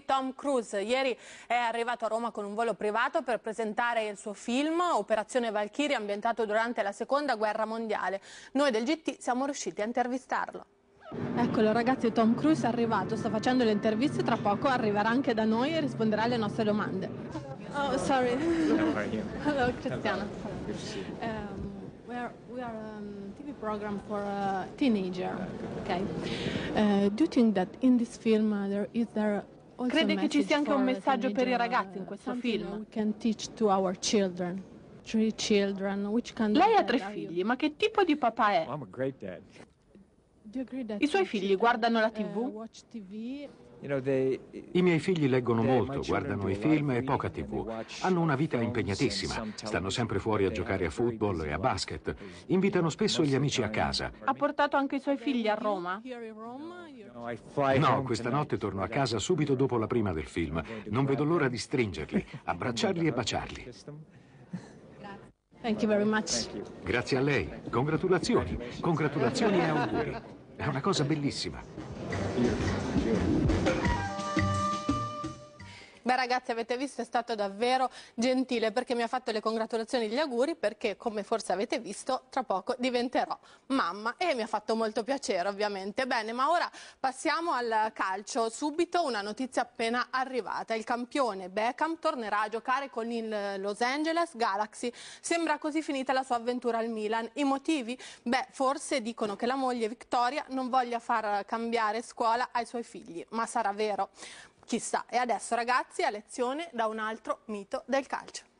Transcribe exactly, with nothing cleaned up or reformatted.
Tom Cruise. Ieri è arrivato a Roma con un volo privato per presentare il suo film Operazione Valchiria, ambientato durante la seconda guerra mondiale. Noi del G T siamo riusciti a intervistarlo. Eccolo ragazzi, Tom Cruise è arrivato, sta facendo le interviste, tra poco arriverà anche da noi e risponderà alle nostre domande. Oh, sorry. Hello, Cristiana. Um, we are, we are a um, T V program for a teenager. Okay. Uh, do you think that in this film uh, there is there also Crede a che ci sia anche un message for messaggio per i teenager, ragazzi in questo something film? we can teach to our children? Three children. Which kind Lei of ha tre dad are you? figli, ma che tipo di papà è? I'm a great dad. Do you agree that I suoi your figli children, guardano la uh, T V? watch T V? You know, they, I miei figli leggono they- my molto, children guardano do i a lot film of e poca reading, and tivù. they watch, Hanno una uh, vita films impegnatissima. and some Stanno television, sempre fuori a but they giocare a have a very football busy e a life. basket. Invitano spesso gli amici a casa. Ha portato anche i suoi figli a Roma? Here in Roma, you're- No, I fly No, home questa tonight. notte torno a casa subito dopo la prima del film. Non vedo l'ora di stringerli, abbracciarli e baciarli. Kiss them. Thank you very much. Thank you. Grazie a lei. Congratulazioni. Congratulazioni e auguri. È una cosa bellissima. Beh ragazzi, avete visto, è stato davvero gentile perché mi ha fatto le congratulazioni e gli auguri, perché come forse avete visto tra poco diventerò mamma e mi ha fatto molto piacere ovviamente. Bene, ma ora passiamo al calcio. Subito una notizia appena arrivata: il campione Beckham tornerà a giocare con il Los Angeles Galaxy. Sembra così finita la sua avventura al Milan. I motivi? Beh, forse dicono che la moglie Victoria non voglia far cambiare scuola ai suoi figli, ma sarà vero? Chissà. E adesso ragazzi, a lezione da un altro mito del calcio.